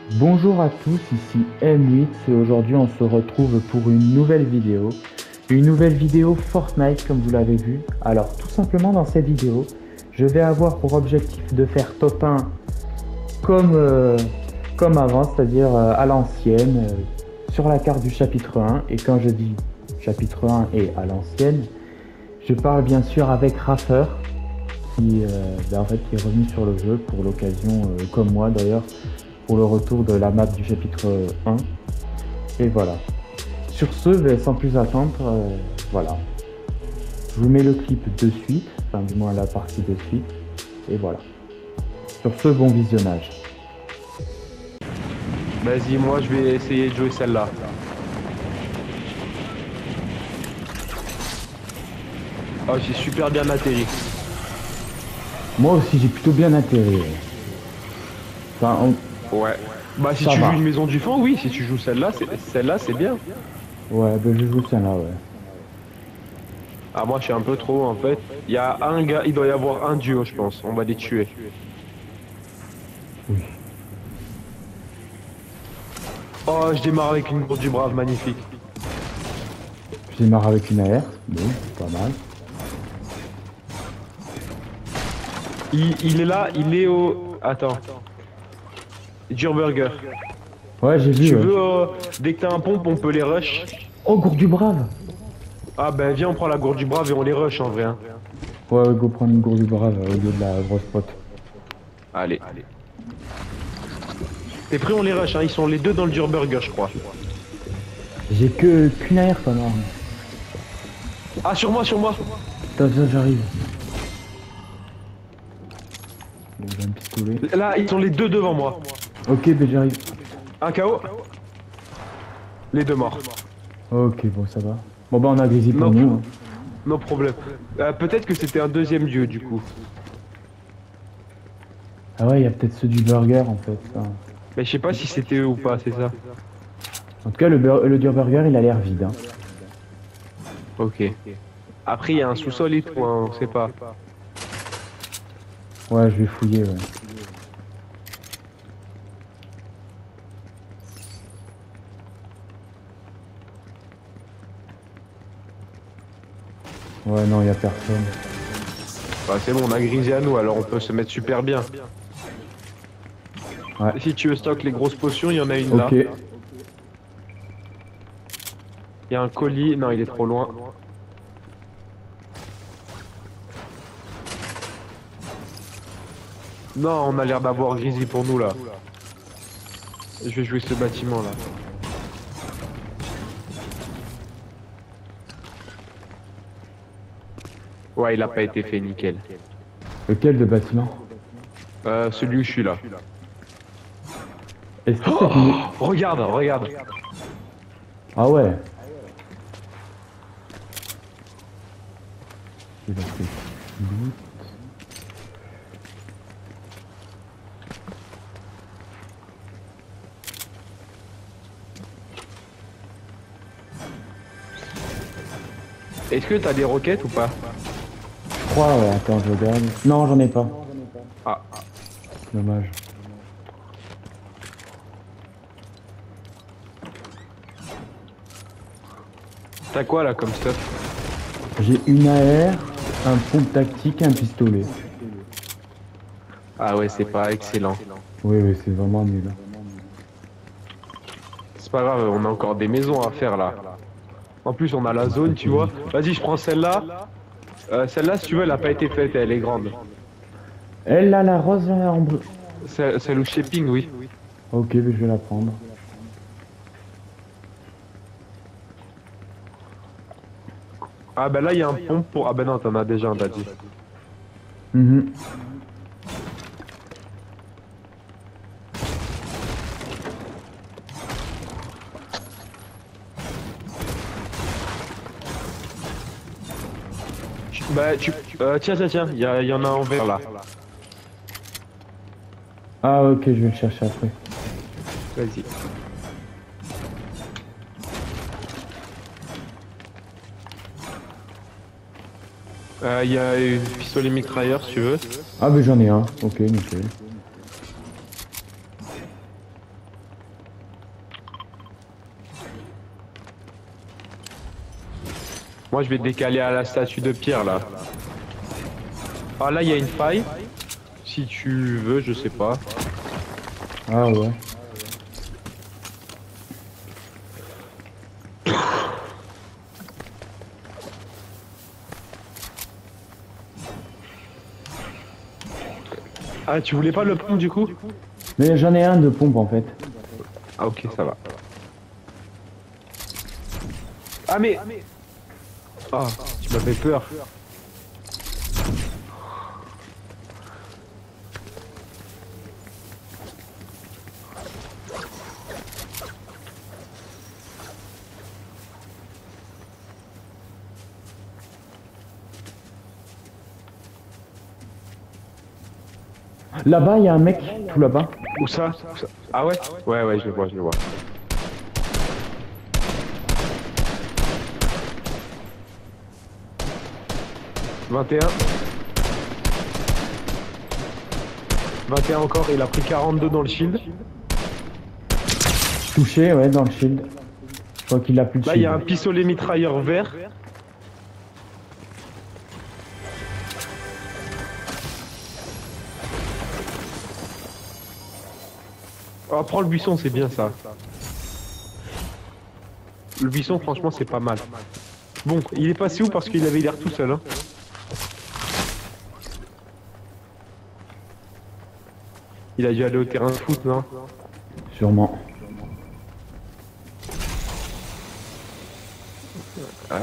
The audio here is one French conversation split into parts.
Bonjour à tous, ici M8 et aujourd'hui on se retrouve pour une nouvelle vidéo. Une nouvelle vidéo Fortnite comme vous l'avez vu. Alors tout simplement dans cette vidéo, je vais avoir pour objectif de faire top 1 comme, comme avant, c'est-à-dire à l'ancienne, sur la carte du chapitre 1. Et quand je dis chapitre 1 et à l'ancienne, je parle bien sûr avec Raffer qui est revenu sur le jeu pour l'occasion, comme moi d'ailleurs, pour le retour de la map du chapitre 1. Et voilà. Sur ce, sans plus attendre, voilà. Je vous mets le clip de suite, enfin du moins la partie de suite. Et voilà. Sur ce, bon visionnage. Vas-y, moi je vais essayer de jouer celle-là. Oh, j'ai super bien atterri. Moi aussi, j'ai plutôt bien atterri. Enfin, Ouais. Bah si ça tu va. joues une maison du fond, oui, si tu joues celle-là, c'est bien. Ouais, ben je joue celle-là, ouais. Ah, moi je suis un peu trop en fait. Il y a un gars, il doit y avoir un duo, je pense. On va les tuer. Oui. Oh, je démarre avec une grosse du brave, magnifique. Je démarre avec une AR. Bon, pas mal. Il est là, il est au... Attends. Durburger. Ouais, j'ai Si vu, tu ouais. veux, dès que t'as un pompe, on peut les rush. Oh, gourde du brave. Ah ben viens, on prend la gourde du brave et on les rush en vrai, hein. Ouais, ouais, go prendre une gourde du brave au lieu de la grosse pote. Allez. T'es prêt, on les rush, hein. Ils sont les deux dans le Durburger, je crois. J'ai que qu'une AR, connard. Ah, sur moi, sur moi. Attends, attends, j'arrive. Bon, j'ai un pistolet. Là, ils sont les deux devant moi. Ok, ben j'arrive. Un KO. Les deux morts. Ok, bon, ça va. Bon, bah, on a Grizzly pour Non, nous. Hein. non problème. Peut-être que c'était un deuxième dieu, du coup. Ah ouais, il y a peut-être ceux du burger, en fait. Enfin, Mais je sais pas si c'était eux ou pas, c'est ça. en tout cas, le dur burger, il a l'air vide. Hein. Ok. Après, il y a un sous-sol et tout, hein, on sait pas. Ouais, je vais fouiller, ouais. Ouais, non, il y a personne. Bah, c'est bon, on a grisé à nous, alors on peut se mettre super bien. Ouais. Si tu veux stock les grosses potions, il y en a une là. Ok. Il y a un colis. Non, il est trop loin. Non, on a l'air d'avoir Grizzly pour nous là. Je vais jouer ce bâtiment là. Ouais, il a pas été fait, nickel. Lequel de bâtiment? Celui où je suis là. Est-ce que c'est une... Regarde, regarde. Ah ouais. Il a fait loot. Est-ce que t'as des roquettes ou pas? Je crois, ouais, attends, je regarde. Non, j'en ai pas. Ah, Dommage. t'as quoi là comme stuff? J'ai une AR, un pompe tactique et un pistolet. Ah ouais, c'est pas excellent. Oui, oui, c'est vraiment nul. C'est pas grave, on a encore des maisons à faire là. En plus, on a la zone, tu vois. Vas-y, je prends celle-là. Celle-là, si tu veux, elle a pas été faite, elle est grande. Elle, là, la rose, là, en bleu. Celle au shipping, oui. Ok, mais je vais la prendre. Ah bah là, il y a un pont pour... Ah bah non, t'en as déjà un, t'as dit. Mhm. Bah tu... tiens, tiens, tiens, il y en a un en vert là. Ah, ok, je vais le chercher après. Vas-y. Il y a une pistolet mitrailleur si tu veux. Ah, mais j'en ai un. Ok, nickel. Moi je vais décaler à la statue de pierre là. Ah là il y a une faille. Si tu veux, je sais pas. Ah ouais. Ah tu voulais pas le prendre du coup? Mais j'en ai un de pompe en fait. Ah ok ça va. Ah mais... Ah tu m'as fait peur. Là-bas, il y a un mec, tout là-bas. Où ça? Où ça? Ah ouais? Ouais ouais je le vois, je le vois. « 21. 21 encore, il a pris 42 dans le shield. Touché, ouais, dans le shield. Je crois qu'il a plus de Là, shield. il y a un pistolet mitrailleur vert. Oh, prends le buisson, c'est bien ça. Le buisson, franchement, c'est pas mal. Bon, il est passé où parce qu'il avait l'air tout seul, hein. Il a dû aller au terrain de foot, non? Sûrement. Ouais.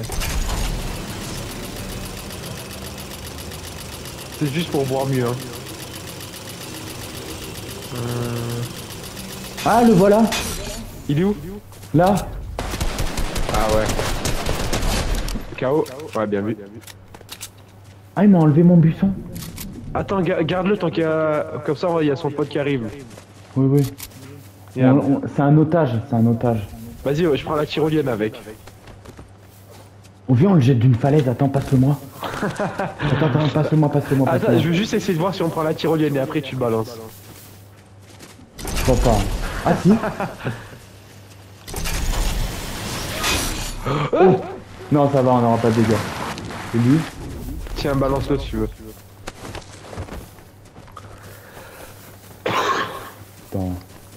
C'est juste pour voir mieux, hein. Ah, le voilà. Il est où? Là. Ah ouais. KO. Ouais, bien vu. Ah, il m'a enlevé mon buisson. Attends, garde-le tant qu'il y a... Comme ça, il y a son pote qui arrive. Oui, oui. C'est un otage, c'est un otage. Vas-y, je prends la tyrolienne avec. On vient, on le jette d'une falaise. Attends, passe-le-moi. Attends, passe-le-moi, passe-le-moi. Attends, je veux juste essayer de voir si on prend la tyrolienne et après tu le balances. Je crois pas. Ah si. Oh. Non, ça va, on n'aura pas de dégâts. C'est lui. Tiens, balance-le si tu veux. Attends.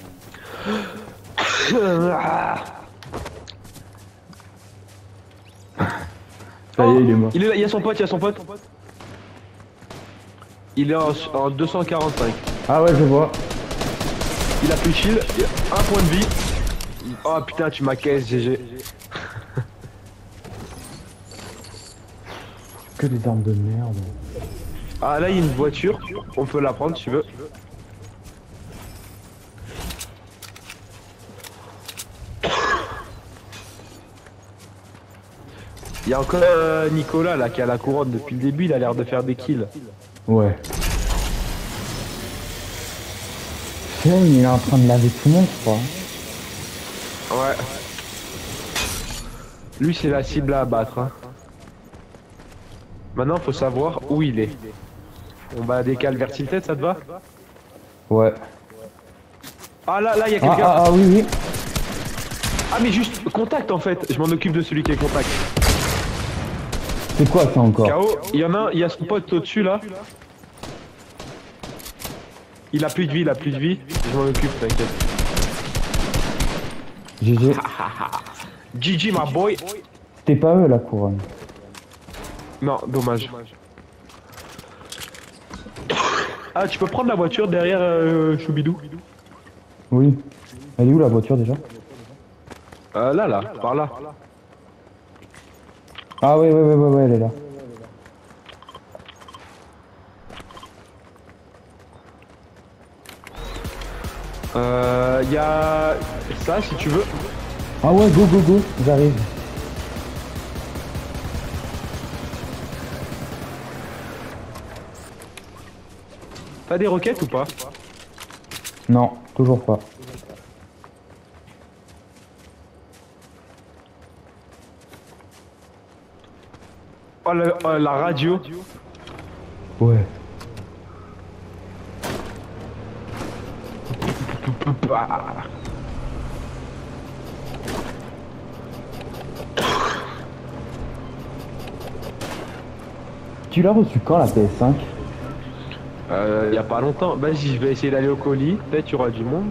Ça y est, il est mort. Il est là, il y a son pote, il y a son pote. Il est en 245. Ah ouais, je vois. Il a plus de shield, il a un point de vie. Oh putain, tu m'as caisse, GG. Que des armes de merde. Ah là, il y a une voiture. On peut la prendre si tu veux. Il y a encore Nicolas là qui a la couronne depuis le début, il a l'air de faire des kills. Ouais. Tiens, il est en train de laver tout le monde, je crois. Ouais. Lui c'est la cible à abattre. Hein. Maintenant faut savoir où il est. On va décaler vers Tilted, ça te va? Ouais. Ah là, il y a quelqu'un. Ah oui, oui. Ah mais juste contact en fait, je m'en occupe de celui qui est contact. C'est quoi ça encore? KO, il y en a un, il y a son pote au-dessus là. Il a plus de vie, il a plus de vie. Je m'en occupe, t'inquiète. GG. GG my boy. C'était pas eux la couronne. Non, dommage. Ah, tu peux prendre la voiture derrière Choubidou? Oui. Elle est où la voiture déjà? Là, par là. Ah ouais, elle est là. Il y a ça si tu veux. Ah ouais, go, j'arrive. T'as des roquettes ou pas? Non, toujours pas. Oh, la radio. Ouais. Tu l'as reçu quand la PS5? Y a pas longtemps. Vas-y, je vais essayer d'aller au colis. Peut-être y aura du monde.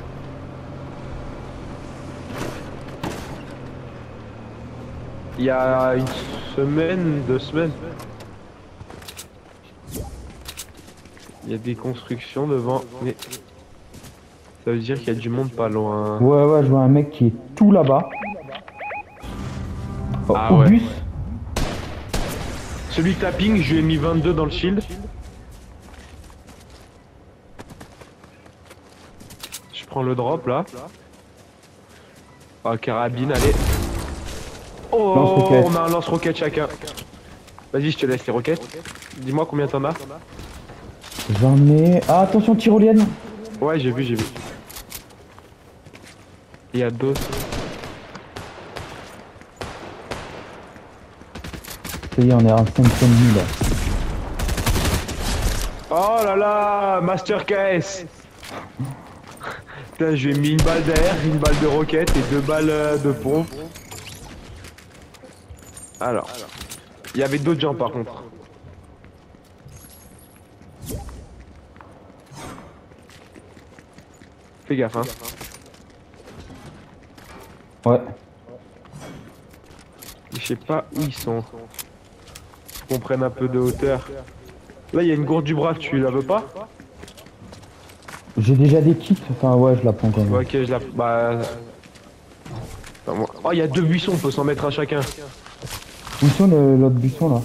Il y a une semaine, 2 semaines. Il y a des constructions devant, mais ça veut dire qu'il y a du monde pas loin. Ouais, je vois un mec qui est tout là-bas. Oh, Ah au ouais. bus. Celui que t'as ping, je lui ai mis 22 dans le shield. Je prends le drop là. Ah, carabine, allez. Oh, Lance-roquette. on a un lance-roquette chacun. Vas-y, je te laisse les roquettes. Dis-moi combien t'en as. J'en ai... Ah, attention, tyrolienne. Ouais, j'ai vu. Il y a d'autres. Ça y est, on est à 500 000 là. Oh là là, Master KS. Putain, je lui ai mis une balle d'air, une balle de roquette et 2 balles de pompe. Alors, il y avait d'autres gens par contre. Fais gaffe, hein. Ouais. Je sais pas où ils sont. Faut qu'on prenne un peu de hauteur. Là, il y a une gourde du bras, tu la veux pas? J'ai déjà des kits, enfin ouais, je la prends quand même. Ok, je la... Bah... Attends, moi- Oh, il y a 2 buissons, on peut s'en mettre un chacun. Où sont l'autre buisson là?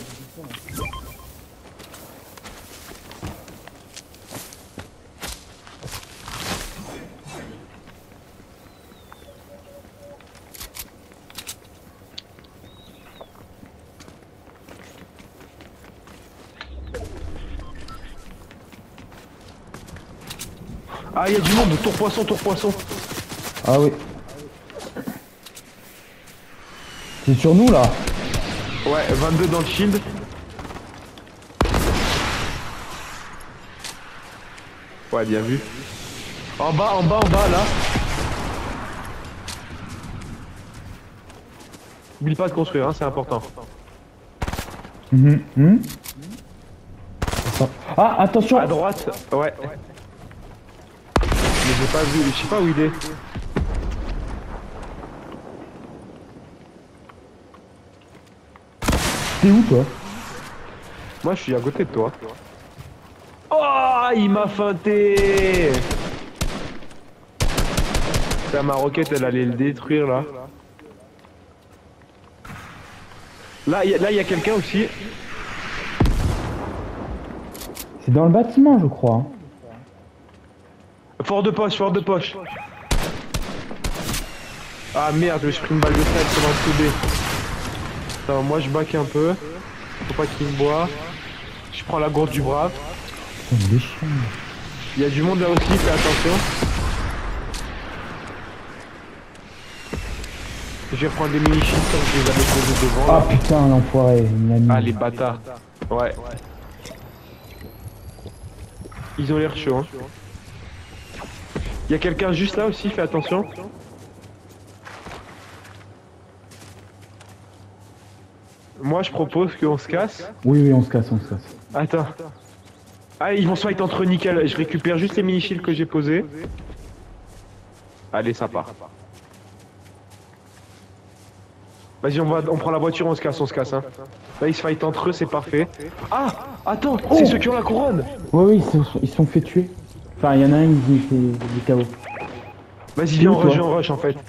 Ah, il y a du monde, tour poisson. Ah oui. C'est sur nous là? Ouais, 22 dans le shield. Ouais, bien vu. En bas, là. N'oublie pas de construire, hein, c'est important. Ah, attention! À droite, ouais. Mais j'ai pas vu, je sais pas où il est. T'es où toi? Moi, je suis à côté de toi. Oh, il m'a feinté. Putain, ma roquette, elle allait le détruire, là. Là, il y a quelqu'un aussi. C'est dans le bâtiment, je crois. Hein. Fort de poche. Ah merde, je me suis pris une balle de tête sur un soudé. Attends, moi je back un peu. Faut pas qu'il me boit. Je prends la gourde du brave. Putain, il est chiant. Il y a du monde là aussi, fais attention. Je vais reprendre des mini-shields comme je les avais posés devant. Ah Là. putain, l'enfoiré, il m'a mis. Ah les bâtards. Ouais. Ils ont l'air chauds, hein. Il y a quelqu'un juste là aussi, fais attention. Moi je propose qu'on se casse. Oui, on se casse. Attends. Ah, ils vont se fight entre nickel. Je récupère juste les mini-shields que j'ai posés. Allez, ça part. Vas-y, on prend la voiture, on se casse, hein. Là, ils se fight entre eux, c'est parfait. Ah, attends, c'est ceux qui ont la couronne. Oui, ils se sont fait tuer. Enfin, il y en a un, il fait des KO. Vas-y, viens, on rush en fait.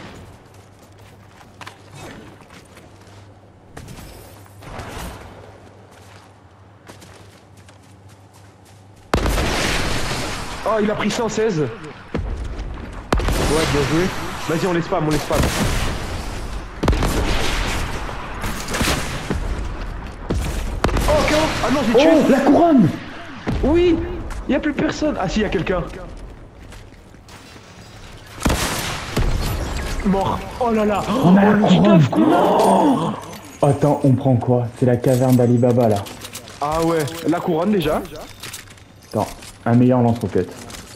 Oh, il a pris 116. Ouais, bien joué. Vas-y, on les spam. Oh, KO. Ah non, j'ai tué. Oh, la couronne! Oui, il y a plus personne. Ah si, il y a quelqu'un. Mort. Oh là là. On a la le couronne. stuff qu'on a. Attends, on prend quoi? C'est la caverne d'Ali Baba là. Ah ouais, la couronne déjà. Attends, un meilleur lance-roquette.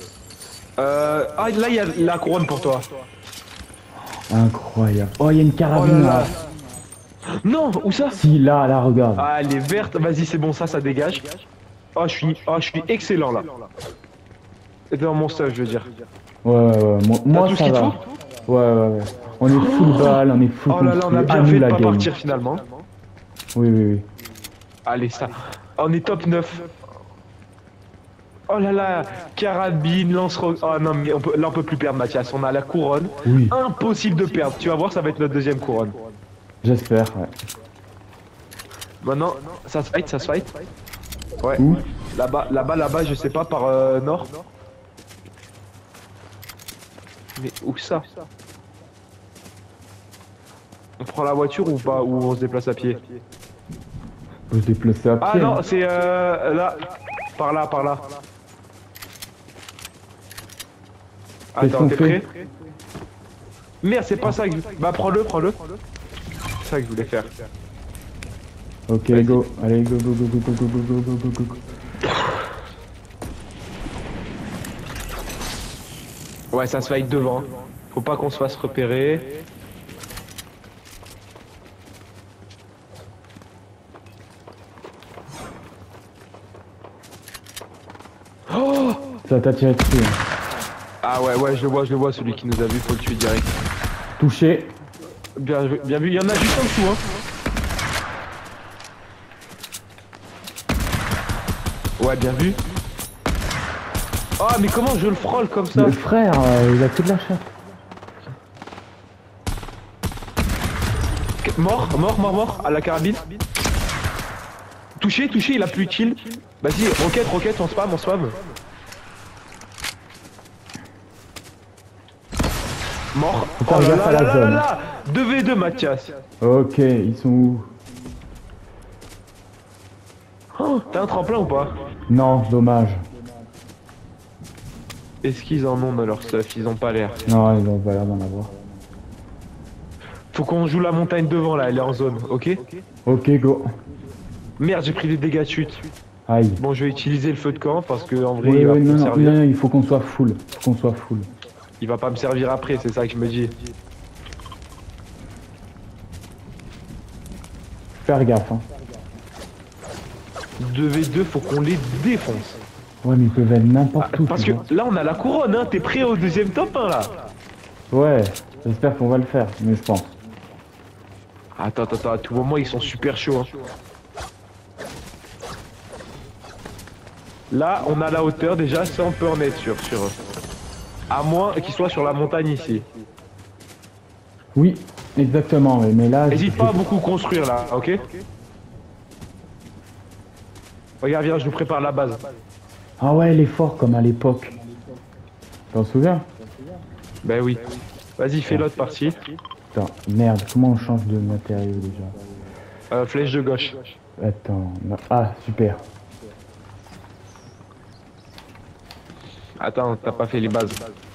Ah là il y a la couronne pour toi. Incroyable. Oh, il y a une Oh carabine là là. là. Non, où ça? Si, là, regarde. Ah, elle est verte. Vas-y, c'est bon, ça dégage. Je suis excellent là. Et dans mon stuff, je veux dire. Ouais. Moi tout ce ça qu'il te va. faut? Ouais. On est full balle, on est full Oh là là, on a construit. bien À fait nous de la pas game. partir finalement. Oui. Allez, ça. On est top 9. Oh là là, carabine, lance-roquette. Oh non, mais là on peut plus perdre, Mathias. On a la couronne. Oui. Impossible de perdre. Tu vas voir, ça va être notre deuxième couronne. J'espère, ouais. Maintenant, ça se fight. Ouais. Où? Là-bas, je sais pas, par nord. Mais où ça? On prend la voiture ou pas? Ou on se déplace à pied? Faut se déplacer à pied. Ah non, hein. c'est là. Par là. Qu'est-ce Attends, qu'on t'es fait? prêt? Merde, c'est pas ça que je... Bah prends-le. C'est ça que je voulais faire. Ok, Vas-y. go. Allez, go. Ouais, ça se fight devant. Faut pas qu'on se fasse repérer. Oh! Ça t'a tiré dessus. hein. Ah ouais, je le vois, celui qui nous a vu, faut le tuer direct. Touché. Bien vu, il y en a juste en dessous, hein. Ouais, bien vu. Ah, mais comment je le frôle comme ça? Le frère, il a que de la chatte. Mort, à la carabine. Touché, il a plus de kill. Vas-y, roquette, on spam. Mort. Putain, Oh là regarde là la là zone. là. 2v2, Mathias. Ok, ils sont où? Oh, t'as un tremplin ou pas? Non, dommage. Est-ce qu'ils en ont dans leur stuff? Ils ont pas l'air. Non, ils ont pas l'air d'en avoir. Faut qu'on joue la montagne devant là, elle est en zone, ok? Ok, go. Merde, j'ai pris des dégâts de chute. Aïe. Bon, je vais utiliser le feu de camp parce que en vrai, Oui, il va pas me non, servir. il faut qu'on soit full. Il va pas me servir après, c'est ça que je me dis. Faire gaffe, hein. 2v2, faut qu'on les défonce. Ouais, mais ils peuvent être n'importe où. Parce tu que vois. là, on a la couronne, hein. T'es prêt au deuxième top 1 là? Ouais, j'espère qu'on va le faire, mais je pense. Attends, à tout moment, ils sont super chauds. Hein. Là, on a la hauteur déjà, ça on peut en être sûr sur eux. À moins qu'ils soient sur la montagne ici. Oui, exactement, mais là... N'hésite pas à beaucoup construire là, ok? Regarde, viens, je nous prépare la base. Ah ouais, elle est forte comme à l'époque. T'en souviens? Ben oui. Vas-y, fais l'autre partie. Putain, merde, comment on change de matériau déjà? Flèche de gauche. Attends, ah, super. Attends, t'as pas fait les bases.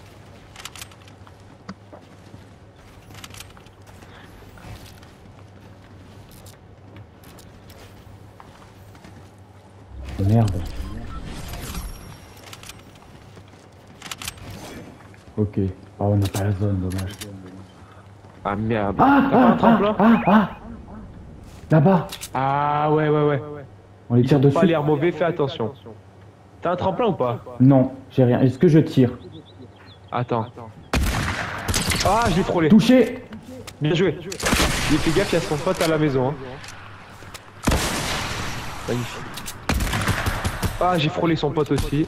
Merde. Ok. Ah, on n'a pas la zone, dommage. Ah merde. Ah, T'as pas un tremplin? Là-bas, Ah ouais. on les Ils tire ont dessus. pas l'air mauvais, fais attention. T'as un tremplin ou pas? Non, j'ai rien. Est-ce que je tire? Attends. Ah, je l'ai frôlé. Touché. Bien joué. Il fait gaffe, il y a son pote à la maison. Hein. Magnifique. Ah, j'ai frôlé son pote aussi.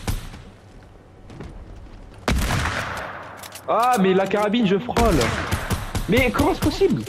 Ah, mais la carabine, je frôle. Mais comment c'est possible?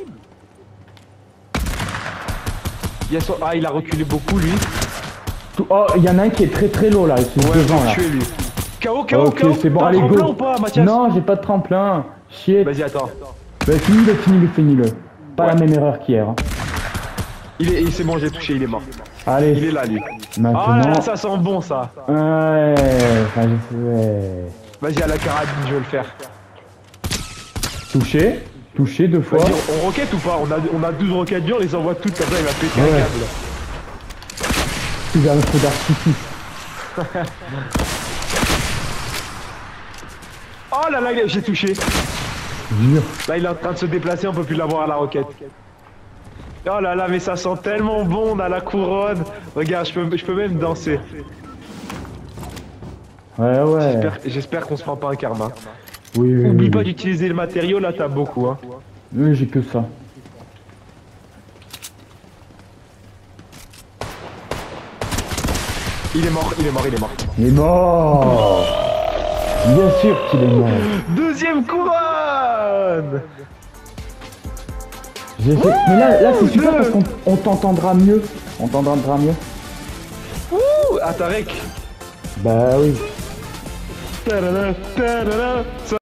Il y a son... Ah, il a reculé beaucoup, lui. Oh, il y en a un qui est très lourd là, il est Ouais, devant faut là. le tuer, lui. KO. Ok, c'est bon, T'as un allez, tremplin go. ou pas, Mathias? Non, j'ai pas de tremplin. Shit. Vas-y, attends. Bah, finis-le. Pas la Ouais. même erreur qu'hier. Hein. C'est bon, j'ai touché, il est mort. Allez. Il est là, lui. Maintenant. Ah là, ça sent bon, ça. Ouais. Enfin, ouais. Vas-y, à la carabine, je vais le faire. Touché 2 fois. Vas-y, on roquette ou pas? On a 12 roquettes dures, on les envoie toutes, comme ça il va péter Ouais. un câble. Tu vas un feu d'artifice. Oh là là, j'ai touché. Jure. Là, il est en train de se déplacer, on peut plus l'avoir à la roquette. Oh là là, mais ça sent tellement bon dans la couronne. Regarde, je peux même danser. Ouais. J'espère qu'on se prend pas un karma. Oui. Oublie pas d'utiliser le matériau, là t'as beaucoup hein. Oui, j'ai que ça. Il est mort. Il est mort. Bien sûr qu'il est mort. Deuxième couronne. Mais là c'est super parce qu'on t'entendra mieux. On t'entendra mieux. Ouh, Atarek. Bah oui. Tadada, tadada.